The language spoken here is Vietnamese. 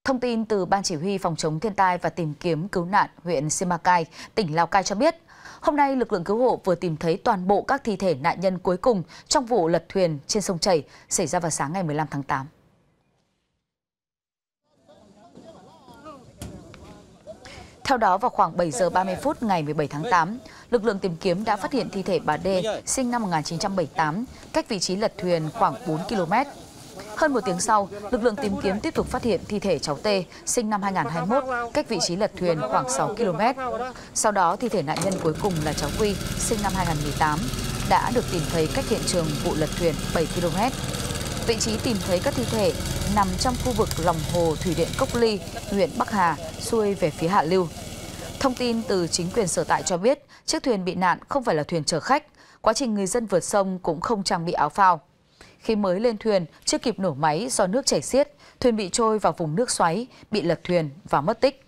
Thông tin từ Ban Chỉ huy Phòng chống thiên tai và tìm kiếm cứu nạn huyện Simacai, tỉnh Lào Cai cho biết, hôm nay lực lượng cứu hộ vừa tìm thấy toàn bộ các thi thể nạn nhân cuối cùng trong vụ lật thuyền trên sông Chảy xảy ra vào sáng ngày 15 tháng 8. Theo đó, vào khoảng 7 giờ 30 phút ngày 17 tháng 8, lực lượng tìm kiếm đã phát hiện thi thể bà D, sinh năm 1978, cách vị trí lật thuyền khoảng 4 km. Hơn một tiếng sau, lực lượng tìm kiếm tiếp tục phát hiện thi thể cháu T, sinh năm 2021, cách vị trí lật thuyền khoảng 6 km. Sau đó, thi thể nạn nhân cuối cùng là cháu Quy, sinh năm 2018, đã được tìm thấy cách hiện trường vụ lật thuyền 7 km. Vị trí tìm thấy các thi thể nằm trong khu vực lòng hồ Thủy điện Cốc Ly, huyện Bắc Hà, xuôi về phía hạ lưu. Thông tin từ chính quyền sở tại cho biết, chiếc thuyền bị nạn không phải là thuyền chở khách, quá trình người dân vượt sông cũng không trang bị áo phao. Khi mới lên thuyền, chưa kịp nổ máy do nước chảy xiết, thuyền bị trôi vào vùng nước xoáy, bị lật thuyền và mất tích.